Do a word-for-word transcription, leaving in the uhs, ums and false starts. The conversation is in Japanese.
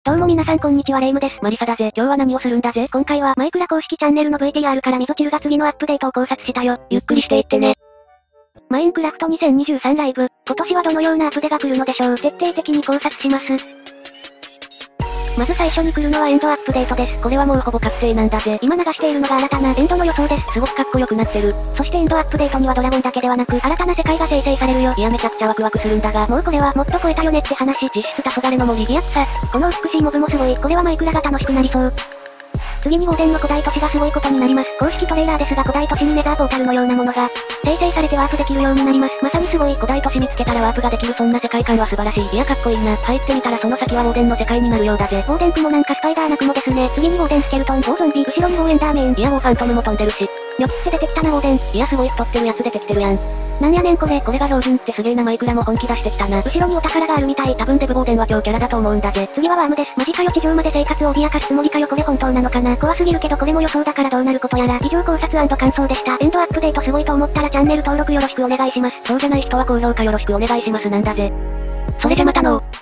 どうも皆さんこんにちはレイムです。 マリサだぜ。今日は何をするんだぜ。 今回はマイクラ公式チャンネルの ブイティーアール からミゾチルが次のアップデートを考察したよ。 ゆっくりしていってね。 マインクラフトにせんにじゅうさんライブ。今年はどのようなアップデが来るのでしょう。徹底的に考察します。まず最初に来るのはエンドアップデートです。 これはもうほぼ確定なんだぜ。 今流しているのが新たなエンドの予想です。 すごくかっこよくなってる。 そしてエンドアップデートにはドラゴンだけではなく、新たな世界が生成されるよ。 いやめちゃくちゃワクワクするんだが、 もうこれはもっと超えたよねって話。 実質黄昏の森。 いやさ、この美しいモブもすごい。これはマイクラが楽しくなりそう。次にウォーデンの古代都市がすごいことになります。公式トレーラーですが古代都市にネザーポータルのようなものが、生成されてワープできるようになります。まさにすごい。 古代都市見つけたらワープができるそんな世界観は素晴らしい。いやかっこいいな。入ってみたらその先はウォーデンの世界になるようだぜ。 ウォーデンクもなんかスパイダーな雲ですね。次にウォーデンスケルトン、ウォーゾンビ、後ろにウォーエンダーメイン。 いやもうファントムも飛んでるし。 よっつって出てきたなウォーデン。 いやすごい太ってるやつ出てきてるやん。 なんやねんこれ。 これが標準ってすげえな。マイクラも本気出してきたな。 後ろにお宝があるみたい。 多分デブボーデンは強キャラだと思うんだぜ。 次はワームです。マジかよ。地上まで生活を脅かすつもりかよ。これ本当なのかな。怖すぎるけどこれも予想だからどうなることやら。以上考察&感想でした。エンドアップデートすごいと思ったらチャンネル登録よろしくお願いします。 そうじゃない人は高評価よろしくお願いしますなんだぜ。それじゃまたのー。